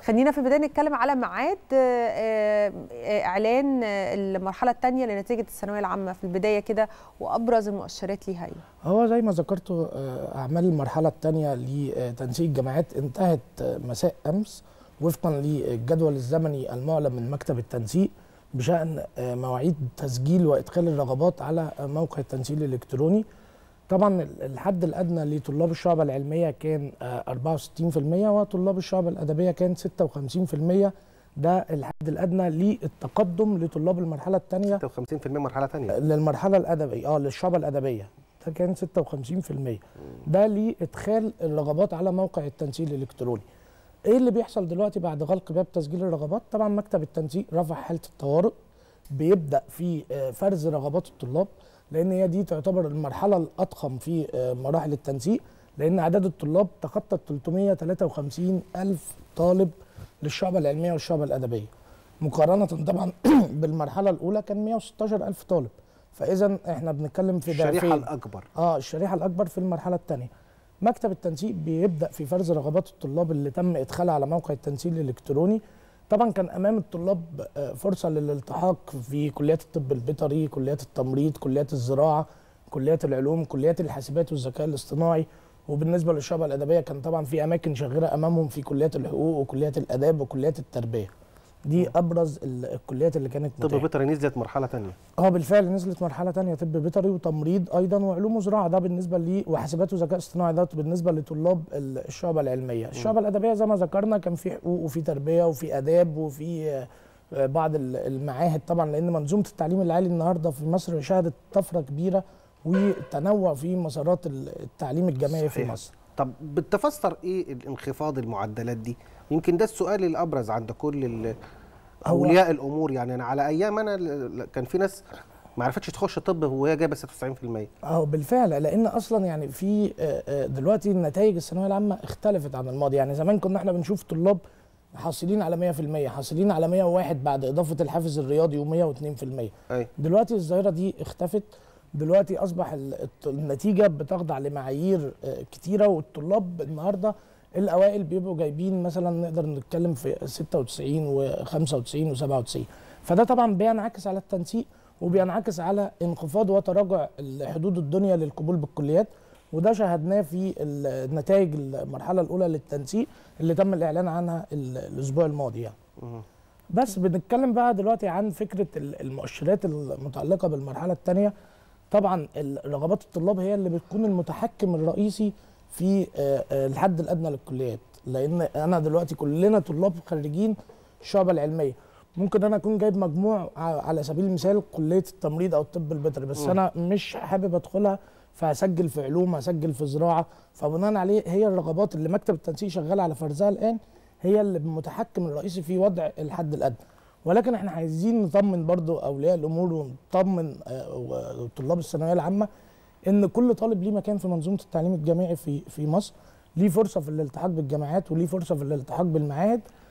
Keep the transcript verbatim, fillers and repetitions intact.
خلينا في البدايه نتكلم على ميعاد اعلان المرحله الثانيه لنتيجه الثانويه العامه في البدايه كده، وابرز المؤشرات ليها ايه؟ هو زي ما ذكرتوا اعمال المرحله الثانيه لتنسيق الجامعات انتهت مساء امس وفقا للجدول الزمني المعلن من مكتب التنسيق بشان مواعيد تسجيل وادخال الرغبات على موقع التنسيق الالكتروني. طبعا الحد الادنى لطلاب الشعبه العلميه كان أربعة وستين بالمئة وطلاب الشعبه الادبيه كان ستة وخمسين بالمئة. ده الحد الادنى للتقدم لطلاب المرحله الثانيه. ستة وخمسين بالمئة مرحله ثانيه للمرحله الادبيه اه للشعبه الادبيه ده كان ستة وخمسين بالمئة. ده لادخال الرغبات على موقع التنسيق الالكتروني. ايه اللي بيحصل دلوقتي بعد غلق باب تسجيل الرغبات؟ طبعا مكتب التنسيق رفع حاله الطوارئ، بيبدا في فرز رغبات الطلاب، لان هي دي تعتبر المرحله الاضخم في مراحل التنسيق، لان اعداد الطلاب تخطى ثلاثمئة وثلاثة وخمسين ألف طالب للشعبه العلميه والشعبه الادبيه، مقارنه طبعا بالمرحله الاولى كان مئة وستاشر ألف طالب. فاذا احنا بنتكلم في ضعفين. الشريحه الاكبر اه الشريحه الاكبر في المرحله الثانيه. مكتب التنسيق بيبدا في فرز رغبات الطلاب اللي تم ادخالها على موقع التنسيق الالكتروني. طبعا كان امام الطلاب فرصه للالتحاق في كليات الطب البيطري، كليات التمريض، كليات الزراعه، كليات العلوم، كليات الحاسبات والذكاء الاصطناعي. وبالنسبه للشعبه الادبيه كان طبعا في اماكن شاغره امامهم في كليات الحقوق وكليات الاداب وكليات التربيه. دي ابرز الكليات اللي كانت طب بيطري نزلت مرحله ثانيه. اه بالفعل نزلت مرحله ثانيه، طب بيطري وتمريض ايضا وعلوم وزراعه. ده بالنسبه لي وحاسبات وذكاء اصطناعي، ده بالنسبه لطلاب الشعبه العلميه. الشعبه الادبيه زي ما ذكرنا كان في حقوق وفي تربيه وفي اداب وفي بعض المعاهد طبعا، لان منظومه التعليم العالي النهارده في مصر شهدت طفره كبيره وتنوع في مسارات التعليم الجامعي في مصر. طب بتفسر ايه الانخفاض المعدلات دي؟ يمكن ده السؤال الابرز عند كل اولياء الامور. يعني انا على ايام انا كان في ناس ما عرفتش تخش طب وهي جايبه ستة وتسعين بالمئة. اه بالفعل، لان اصلا يعني في دلوقتي نتائج الثانويه العامه اختلفت عن الماضي. يعني زمان كنا احنا بنشوف طلاب حاصلين على مئة بالمئة، حاصلين على مئة وواحد بعد اضافه الحافز الرياضي ومئة واثنين بالمئة. أي. دلوقتي الظاهره دي اختفت. دلوقتي اصبح النتيجه بتخضع لمعايير كتيره، والطلاب النهارده الاوائل بيبقوا جايبين مثلا نقدر نتكلم في ستة وتسعين وخمسة وتسعين وسبعة وتسعين. فده طبعا بينعكس على التنسيق وبينعكس على انخفاض وتراجع حدود الدنيا للقبول بالكليات، وده شاهدناه في النتائج المرحله الاولى للتنسيق اللي تم الاعلان عنها الاسبوع الماضي يعني. بس بنتكلم بقى دلوقتي عن فكره المؤشرات المتعلقه بالمرحله الثانيه. طبعا رغبات الطلاب هي اللي بتكون المتحكم الرئيسي في الحد الادنى للكليات، لان انا دلوقتي كلنا طلاب خريجين الشعبه العلميه، ممكن انا اكون جايب مجموع على سبيل المثال كليه التمريض او الطب البيطري، بس م. انا مش حابب ادخلها فهسجل في علوم، هسجل في زراعه. فبناء عليه هي الرغبات اللي مكتب التنسيق شغال على فرزها الان هي اللي المتحكم الرئيسي في وضع الحد الادنى. ولكن احنا عايزين نطمن برضو اولياء الامور ونطمن طلاب الثانويه العامه ان كل طالب ليه مكان في منظومه التعليم الجامعي في في مصر، ليه فرصه في الالتحاق بالجامعات وليه فرصه في الالتحاق بالمعاهد.